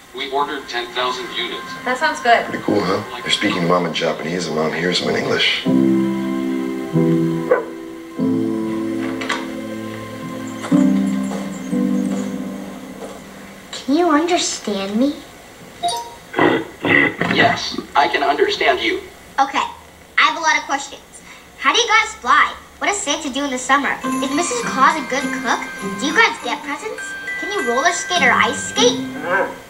We ordered 10,000 units. That sounds good. Pretty cool, huh? You're speaking mom in Japanese and mom hears them in English. Can you understand me? Yes, I can understand you. Okay, I have a lot of questions. How do you guys fly? What does Santa do in the summer? Is Mrs. Claus a good cook? Do you guys get presents? Can you roller skate or ice skate?